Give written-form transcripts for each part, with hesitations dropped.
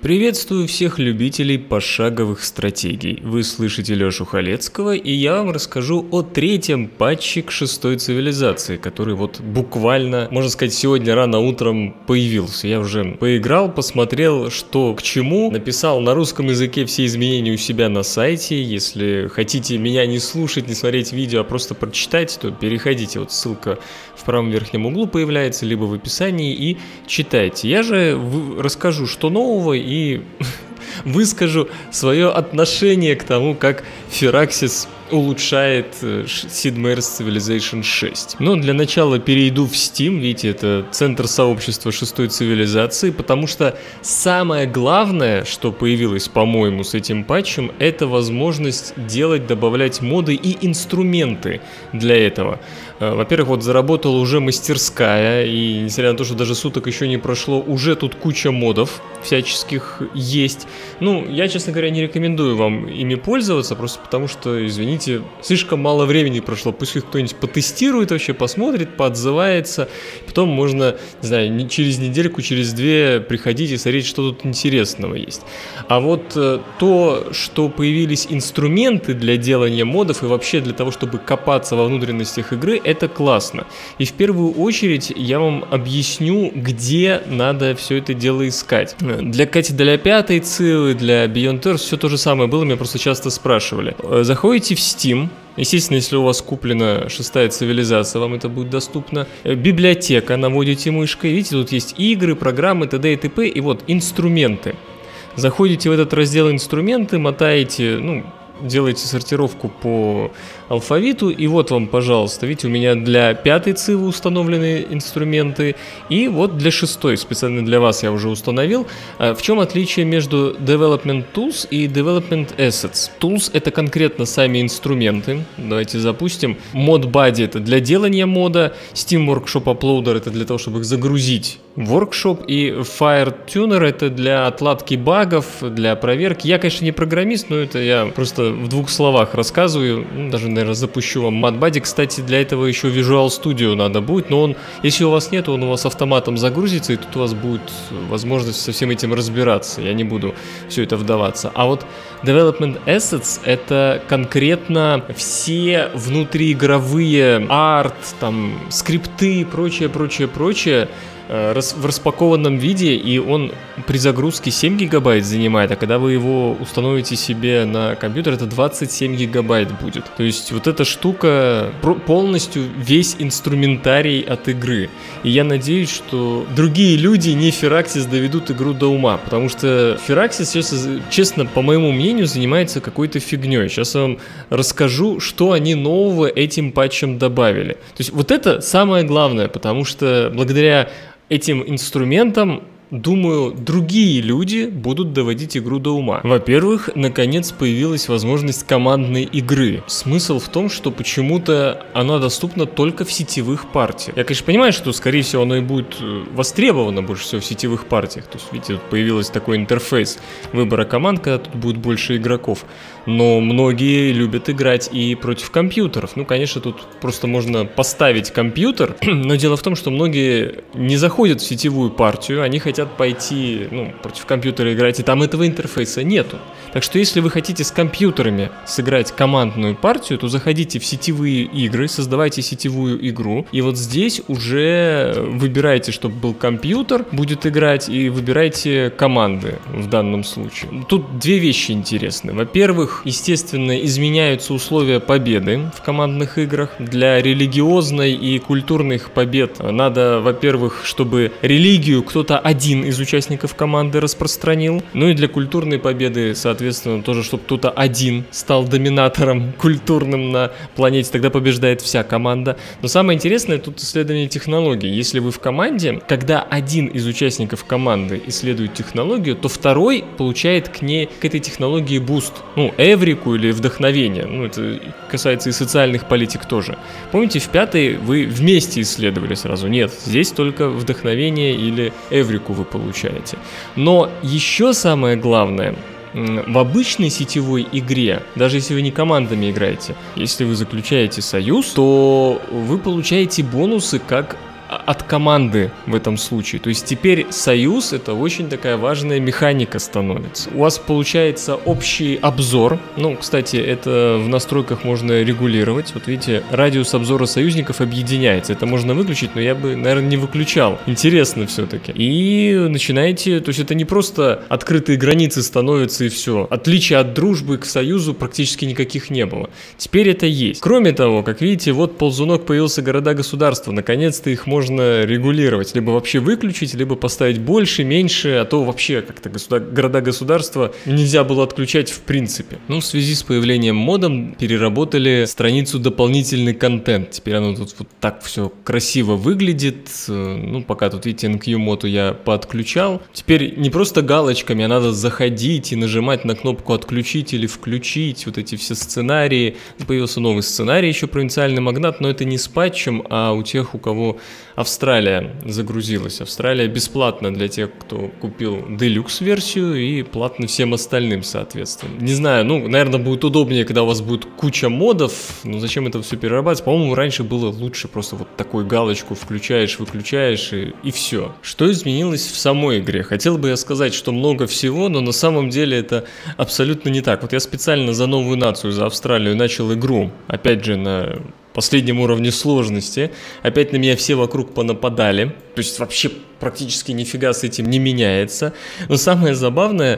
Приветствую всех любителей пошаговых стратегий. Вы слышите Лёшу Халецкого, и я вам расскажу о третьем патче к 6-й цивилизации, который вот буквально, можно сказать, сегодня рано утром появился. Я уже поиграл, посмотрел, что к чему, написал на русском языке все изменения у себя на сайте. Если хотите меня не слушать, не смотреть видео, а просто прочитать, то переходите, вот ссылка в правом верхнем углу появляется, либо в описании, и читайте. Я же расскажу, что нового, и выскажу свое отношение к тому, как Firaxis улучшает Sid Meier's Civilization 6. Но для начала перейду в Steam, видите, это центр сообщества 6-й цивилизации, потому что самое главное, что появилось, по-моему, с этим патчем, это возможность добавлять моды и инструменты для этого. Во-первых, вот заработала уже мастерская, и несмотря на то, что даже суток еще не прошло, уже тут куча модов всяческих есть. Ну, я, честно говоря, не рекомендую вам ими пользоваться, просто потому что, извините, слишком мало времени прошло. Пусть их кто-нибудь потестирует вообще, посмотрит, поотзывается. Потом можно, не знаю, через недельку, через две приходить и смотреть, что тут интересного есть. А вот то, что появились инструменты для делания модов и вообще для того, чтобы копаться во внутренностях игры, это классно. И в первую очередь я вам объясню, где надо все это дело искать. Для 5-й цивы, для Beyond Earth все то же самое было, меня просто часто спрашивали. Заходите в Steam. Естественно, если у вас куплена 6-я цивилизация, вам это будет доступно. Библиотека, наводите мышкой. Видите, тут есть игры, программы, т.д. и т.п. И вот инструменты. Заходите в этот раздел инструменты, мотаете, делаете сортировку по алфавиту, и вот вам, пожалуйста, видите, у меня для 5-й цивы установлены инструменты, и вот для 6-й, специально для вас я уже установил. В чем отличие между Development Tools и Development Assets? Tools — это конкретно сами инструменты. Давайте запустим. Mod-Body — это для делания мода, Steam Workshop Uploader — это для того, чтобы их загрузить в Workshop, и Fire Tuner — это для отладки багов, для проверки. Я, конечно, не программист, но это я просто в двух словах рассказываю. Даже, наверное, запущу вам Mod-Body. Кстати, для этого еще Visual Studio надо будет, но он, если у вас нет, он у вас автоматом загрузится, и тут у вас будет возможность со всем этим разбираться. Я не буду все это вдаваться. А вот Development Assets — это конкретно все внутриигровые арт, там, скрипты и прочее, в распакованном виде, и он при загрузке 7 гигабайт занимает, а когда вы его установите себе на компьютер, это 27 гигабайт будет. То есть вот эта штука полностью весь инструментарий от игры. И я надеюсь, что другие люди, не Firaxis, доведут игру до ума, потому что Firaxis, честно, по моему мнению, занимается какой-то фигней. Сейчас я вам расскажу, что они нового этим патчем добавили. То есть вот это самое главное, потому что благодаря этим инструментам, думаю, другие люди будут доводить игру до ума. Во-первых, наконец появилась возможность командной игры. Смысл в том, что почему-то она доступна только в сетевых партиях. Я, конечно, понимаю, что, скорее всего, оно и будет востребовано больше всего в сетевых партиях. То есть, видите, появился такой интерфейс выбора команд, когда тут будет больше игроков. Но многие любят играть и против компьютеров. Ну, конечно, тут просто можно поставить компьютер, но дело в том, что многие не заходят в сетевую партию, они хотят пойти, против компьютера играть, и там этого интерфейса нету. Так что если вы хотите с компьютерами сыграть командную партию, то заходите в сетевые игры, создавайте сетевую игру, и вот здесь уже выбирайте, чтобы был компьютер, будет играть, и выбирайте команды в данном случае. Тут две вещи интересны. Во-первых, естественно, изменяются условия победы в командных играх. Для религиозной и культурных побед надо, во-первых, чтобы религию кто-то один из участников команды распространил. Ну и для культурной победы, соответственно, тоже, чтобы кто-то один стал доминатором культурным на планете, тогда побеждает вся команда. Но самое интересное тут исследование технологий. Если вы в команде, когда один из участников команды исследует технологию, то второй получает к этой технологии буст. Эврику или вдохновение. Это касается и социальных политик тоже. Помните, в 5-й вы вместе исследовали сразу? Нет, здесь только вдохновение или эврику вы получаете. Но еще самое главное, в обычной сетевой игре, даже если вы не командами играете, если вы заключаете союз, то вы получаете бонусы как от команды в этом случае. То есть теперь союз — это очень такая важная механика становится. У вас получается общий обзор. Ну, кстати, это в настройках можно регулировать. Вот видите, радиус обзора союзников объединяется. Это можно выключить, но я бы, наверное, не выключал. Интересно все-таки. И начинаете, то есть это не просто открытые границы становятся и все. Отличия от дружбы к союзу практически никаких не было. Теперь это есть. Кроме того, как видите, вот ползунок появился города-государства. Наконец-то их можно регулировать. Либо вообще выключить, либо поставить больше, меньше, а то вообще как-то города-государства нельзя было отключать в принципе. Ну, в связи с появлением модом переработали страницу дополнительный контент. Теперь оно тут вот так все красиво выглядит. Ну, пока тут, видите, NQ-моду я подключал. Теперь не просто галочками, а надо заходить и нажимать на кнопку «Отключить» или «Включить». Вот эти все сценарии. Появился новый сценарий, еще «Провинциальный магнат», но это не с патчем, а у тех, у кого Австралия загрузилась. Австралия бесплатно для тех, кто купил Deluxe-версию, и платно всем остальным, соответственно. Не знаю, ну, наверное, будет удобнее, когда у вас будет куча модов, но зачем это все перерабатывать? По-моему, раньше было лучше просто вот такую галочку включаешь, выключаешь и все. Что изменилось в самой игре? Хотел бы я сказать, что много всего, но на самом деле это абсолютно не так. Вот я специально за новую нацию, за Австралию начал игру, опять же, на последнем уровне сложности. Опять на меня все вокруг понападали. То есть вообще практически нифига с этим не меняется. Но самое забавное,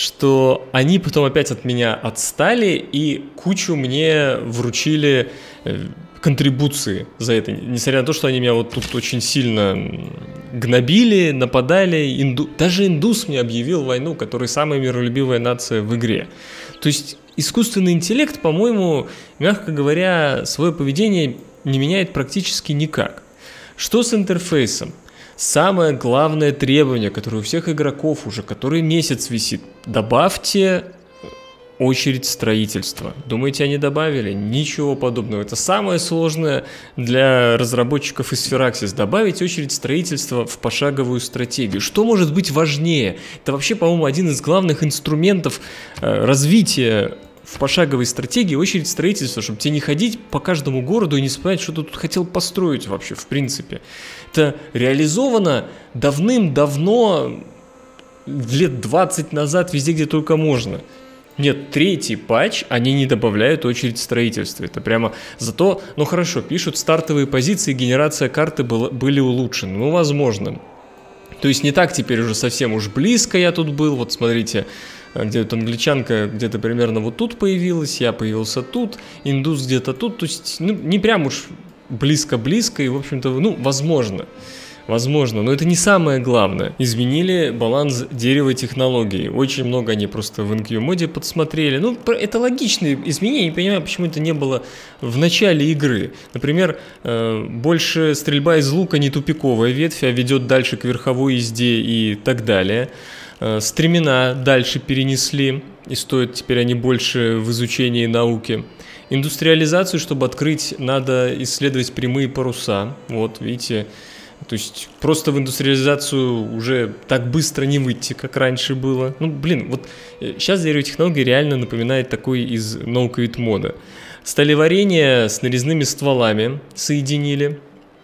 что они потом опять от меня отстали и кучу мне вручили контрибуции за это. Несмотря на то, что они меня вот тут очень сильно гнобили, нападали. Даже индус мне объявил войну, который самая миролюбивая нация в игре. То есть искусственный интеллект, по-моему, мягко говоря, свое поведение не меняет практически никак. Что с интерфейсом? Самое главное требование, которое у всех игроков уже который месяц висит: добавьте очередь строительства. Думаете, они добавили? Ничего подобного. Это самое сложное для разработчиков из Firaxis — добавить очередь строительства в пошаговую стратегию. Что может быть важнее? Это вообще, по-моему, один из главных инструментов развития в пошаговой стратегии — очередь строительства, чтобы тебе не ходить по каждому городу и не вспоминать, что ты тут хотел построить вообще в принципе. Это реализовано давным-давно, лет 20 назад, везде, где только можно. Нет, третий патч, они не добавляют очередь строительства. Это прямо зато, ну хорошо, пишут, стартовые позиции, генерация карты были улучшены. Ну, возможно. То есть не так теперь уже совсем уж близко я тут был. Вот смотрите, где-то англичанка где-то примерно вот тут появилась, я появился тут, индус где-то тут. То есть, ну, не прям уж близко-близко, и, в общем-то, ну, возможно. Возможно, но это не самое главное. Изменили баланс дерева технологий. Очень много они просто в NQ-моде подсмотрели. Ну, это логичные изменения. Не понимаю, почему это не было в начале игры. Например, больше стрельба из лука не тупиковая ветвь, а ведет дальше к верховой езде и так далее. Стремена дальше перенесли, и стоят теперь они больше в изучении науки. Индустриализацию, чтобы открыть, надо исследовать прямые паруса. Вот, видите. То есть просто в индустриализацию уже так быстро не выйти, как раньше было. Ну, блин, вот сейчас деревотехнология реально напоминает такой из No-Quit мода. Сталеварение с нарезными стволами соединили.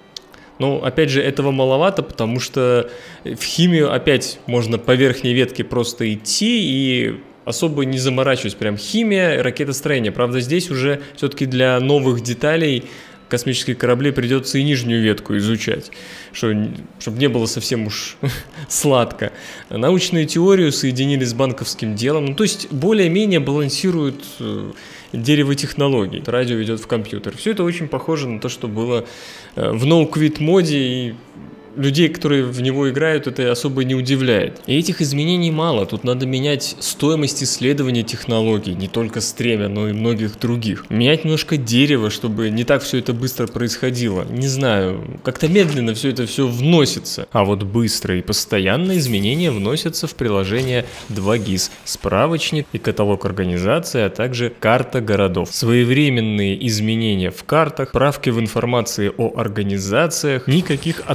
Но, опять же, этого маловато, потому что в химию опять можно по верхней ветке просто идти и особо не заморачиваясь. Прям химия, ракетостроение. Правда, здесь уже все-таки для новых деталей космических кораблей придется и нижнюю ветку изучать, чтобы не было совсем уж сладко. Научную теорию соединили с банковским делом, ну, то есть более-менее балансируют дерево технологий. Радио ведет в компьютер. Все это очень похоже на то, что было в No-Quit моде, и людей, которые в него играют, это особо не удивляет. И этих изменений мало. Тут надо менять стоимость исследования технологий, не только стремя, но и многих других. Менять немножко дерево, чтобы не так все это быстро происходило. Не знаю, как-то медленно все это вносится. А вот быстро и постоянно изменения вносятся в приложение 2GIS. Справочник и каталог организации, а также карта городов. Своевременные изменения в картах, правки в информации о организациях, никаких откладываний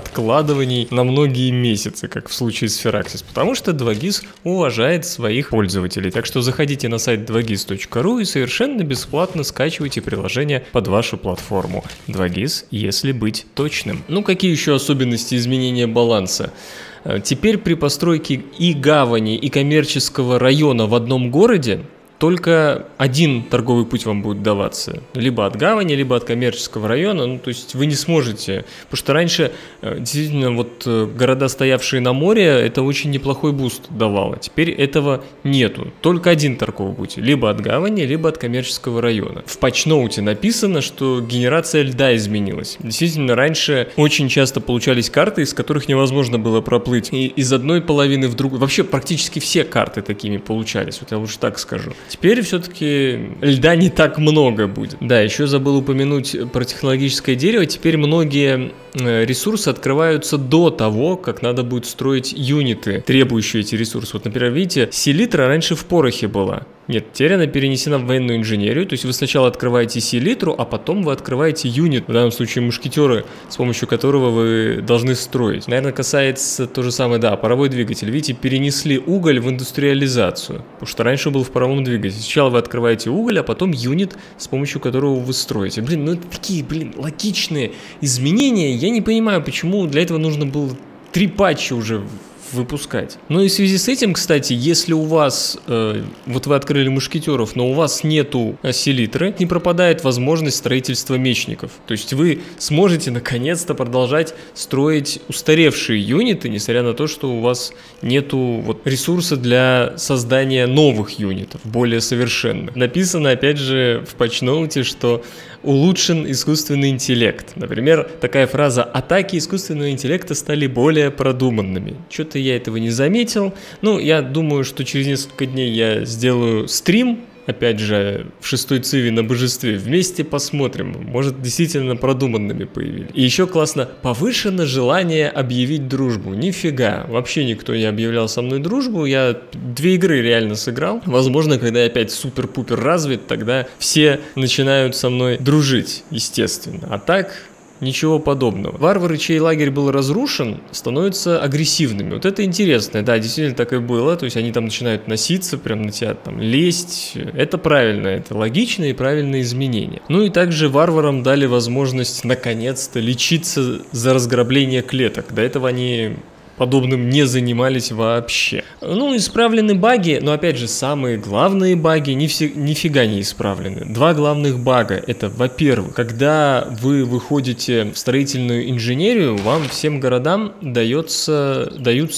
накладываний на многие месяцы, как в случае с Firaxis, потому что 2GIS уважает своих пользователей. Так что заходите на сайт 2gis.ru и совершенно бесплатно скачивайте приложение под вашу платформу. 2GIS, если быть точным. Ну, какие еще особенности изменения баланса? Теперь при постройке и гавани, и коммерческого района в одном городе только один торговый путь вам будет даваться. Либо от гавани, либо от коммерческого района. Ну, то есть вы не сможете. Потому что раньше действительно вот города, стоявшие на море, это очень неплохой буст давало. Теперь этого нету. Только один торговый путь. Либо от гавани, либо от коммерческого района. В патчноуте написано, что генерация льда изменилась. Действительно, раньше очень часто получались карты, из которых невозможно было проплыть. И из одной половины в другую. Вообще практически все карты такими получались. Вот я лучше так скажу. Теперь все-таки льда не так много будет. Да, еще забыл упомянуть про технологическое дерево. Теперь многие ресурсы открываются до того, как надо будет строить юниты, требующие эти ресурсы. Вот, например, видите, селитра раньше в порохе была. Нет, теперь она перенесена в военную инженерию. То есть вы сначала открываете селитру, а потом вы открываете юнит, в данном случае мушкетеры, с помощью которого вы должны строить. Наверное, касается то же самое, да, паровой двигатель. Видите, перенесли уголь в индустриализацию, потому что раньше был в паровом двигателе. Сначала вы открываете уголь, а потом юнит, с помощью которого вы строите. Блин, ну это такие, логичные изменения. Я не понимаю, почему для этого нужно было 3 патча уже выпускать. Ну и в связи с этим, кстати, если у вас, вот вы открыли мушкетеров, но у вас нету селитры, не пропадает возможность строительства мечников. То есть вы сможете наконец-то продолжать строить устаревшие юниты, несмотря на то, что у вас нету вот ресурса для создания новых юнитов, более совершенных. Написано, опять же, в патчноуте, что улучшен искусственный интеллект. Например, такая фраза: атаки искусственного интеллекта стали более продуманными. Что-то я этого не заметил. Ну, я думаю, что через несколько дней я сделаю стрим, опять же, в 6-й циве на божестве. Вместе посмотрим. Может, действительно продуманными появились. И еще классно: повышено желание объявить дружбу. Нифига. Вообще никто не объявлял со мной дружбу. Я 2 игры реально сыграл. Возможно, когда я опять супер-пупер развит, тогда все начинают со мной дружить, естественно. А так... ничего подобного. Варвары, чей лагерь был разрушен, становятся агрессивными. Вот это интересно. Да, действительно так и было. То есть они там начинают носиться, прям на тебя там лезть. Это правильно, это логичные и правильные изменения. Ну и также варварам дали возможность наконец-то лечиться за разграбление клеток. До этого они подобным не занимались вообще. Ну, исправлены баги, но опять же, самые главные баги нифига не исправлены. 2 главных бага. Это, во-первых, когда вы выходите в строительную инженерию, вам всем городам даются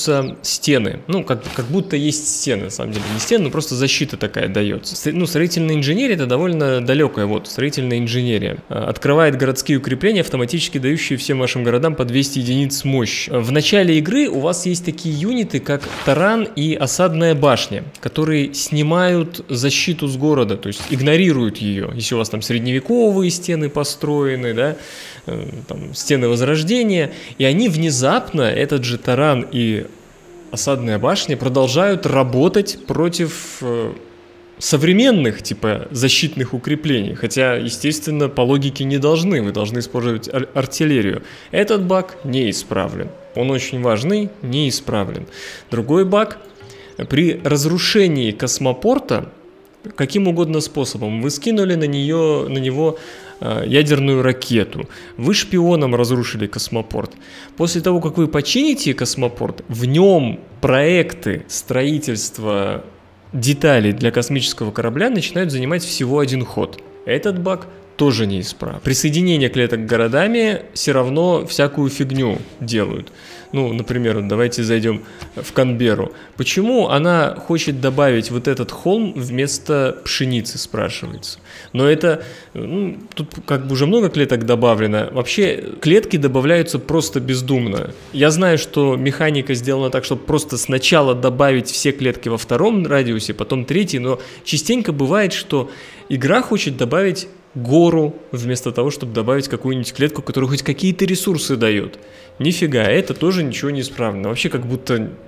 стены. Ну, как будто есть стены, на самом деле. Не стены, но просто защита такая дается. Ну, строительная инженерия — это довольно далекая вот строительная инженерия. Открывает городские укрепления, автоматически дающие всем вашим городам по 200 единиц мощи. В начале игры у вас есть такие юниты, как таран и осадная башня, которые снимают защиту с города, то есть игнорируют ее. Если у вас там средневековые стены построены, да, там, стены Возрождения, и они внезапно, этот же таран и осадная башня, продолжают работать против современных, типа, защитных укреплений. Хотя, естественно, по логике не должны. Вы должны использовать артиллерию. Этот баг не исправлен. Он очень важный, не исправлен. Другой баг: при разрушении космопорта, каким угодно способом, вы скинули на него ядерную ракету, вы шпионом разрушили космопорт. После того, как вы почините космопорт, в нем проекты строительства деталей для космического корабля начинают занимать всего 1 ход. Этот баг тоже не исправлен. Присоединение клеток к городами все равно всякую фигню делают. Ну, например, давайте зайдем в Канберру. Почему она хочет добавить вот этот холм вместо пшеницы, спрашивается. Но это, тут как бы уже много клеток добавлено. Вообще, клетки добавляются просто бездумно. Я знаю, что механика сделана так, чтобы просто сначала добавить все клетки во 2-м радиусе, потом 3-й, но частенько бывает, что игра хочет добавить гору, вместо того, чтобы добавить какую-нибудь клетку, которая хоть какие-то ресурсы дает. Нифига, это тоже ничего не исправлено. Вообще как будто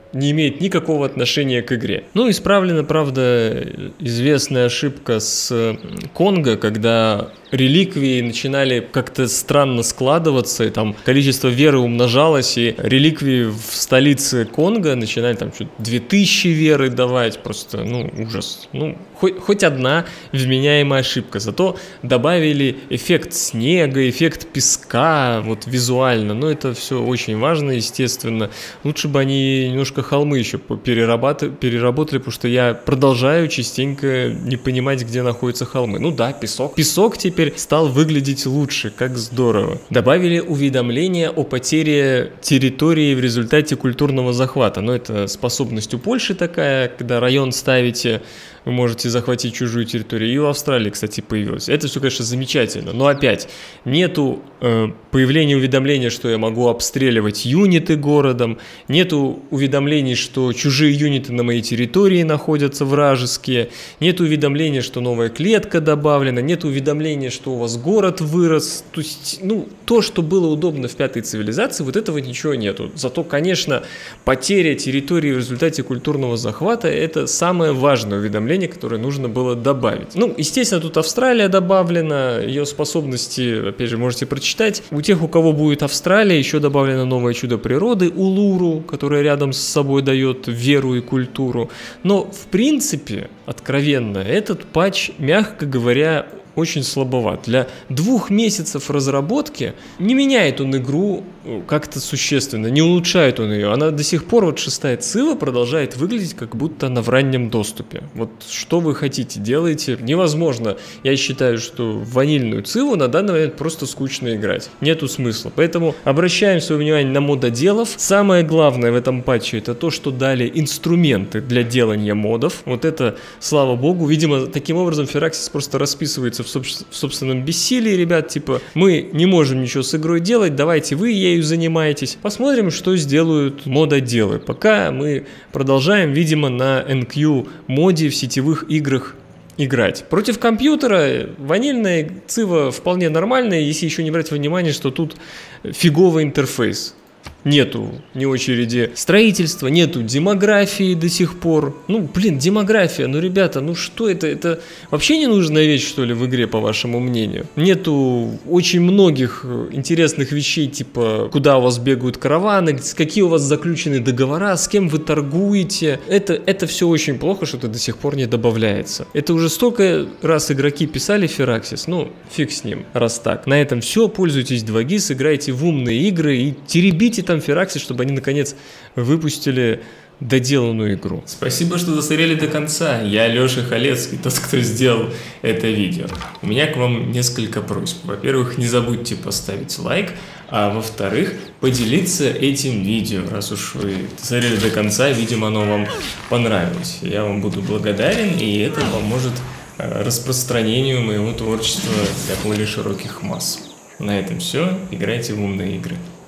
не имеет никакого отношения к игре. Ну, исправлена, правда, известная ошибка с Конго, когда реликвии начинали как-то странно складываться, и там количество веры умножалось, и реликвии в столице Конго начинали там что-то 2000 веры давать, просто, ну, ужас. Ну, хоть одна вменяемая ошибка, зато добавили эффект снега, эффект песка, вот визуально, но это все очень важно, естественно. Лучше бы они немножко холмы еще переработали, потому что я продолжаю частенько не понимать, где находятся холмы. Ну да, песок. Песок теперь стал выглядеть лучше, как здорово. Добавили уведомления о потере территории в результате культурного захвата. Но это способность у Польши такая, когда район ставите, вы можете захватить чужую территорию. И у Австралии, кстати, появилось. Это все, конечно, замечательно. Но опять, нету появления уведомления, что я могу обстреливать юниты городом. Нету уведомлений, что чужие юниты на моей территории находятся вражеские. Нету уведомления, что новая клетка добавлена. Нету уведомления, что у вас город вырос. То есть, ну, то, что было удобно в пятой цивилизации, вот этого ничего нету. Зато, конечно, потеря территории в результате культурного захвата – это самое важное уведомление, которое нужно было добавить. Ну, естественно, тут Австралия добавлена, ее способности, опять же, можете прочитать. У тех, у кого будет Австралия, еще добавлено новое чудо природы, Улуру, которое рядом с собой дает веру и культуру. Но, в принципе, откровенно, этот патч, мягко говоря, очень слабоват. Для 2 месяцев разработки не меняет он игру как-то существенно, не улучшает он ее. Она до сих пор, вот 6-я Цива, продолжает выглядеть, как будто она в раннем доступе. Вот что вы хотите, делайте. Невозможно. Я считаю, что в ванильную Циву на данный момент просто скучно играть. Нету смысла. Поэтому обращаем свое внимание на мододелов. Самое главное в этом патче это то, что дали инструменты для делания модов. Вот это, слава богу. Видимо, таким образом Firaxis просто расписывается в собственном бессилии, ребят, типа, мы не можем ничего с игрой делать, давайте вы ею занимаетесь. Посмотрим, что сделают мододелы. Пока мы продолжаем, видимо, на NQ моде в сетевых играх играть. Против компьютера ванильная Цива вполне нормальная, если еще не брать во внимание, что тут фиговый интерфейс. Нету ни очереди строительства, нету демографии до сих пор. Ну, блин, демография, ну, ребята, ну что это? Это вообще ненужная вещь, что ли, в игре, по вашему мнению? Нету очень многих интересных вещей, типа, куда у вас бегают караваны, какие у вас заключены договора, с кем вы торгуете. Это все очень плохо, что это до сих пор не добавляется. Это уже столько раз игроки писали Firaxis, ну, фиг с ним, раз так. На этом все, пользуйтесь 2GIS, играйте в умные игры и теребите там Firaxis, чтобы они наконец выпустили доделанную игру. Спасибо, что досмотрели до конца. Я Леша Халецкий, тот, кто сделал это видео. У меня к вам несколько просьб. Во-первых, не забудьте поставить лайк, а во-вторых, поделиться этим видео. Раз уж вы досмотрели до конца, видимо, оно вам понравилось. Я вам буду благодарен, и это поможет распространению моего творчества для более широких масс. На этом все. Играйте в умные игры.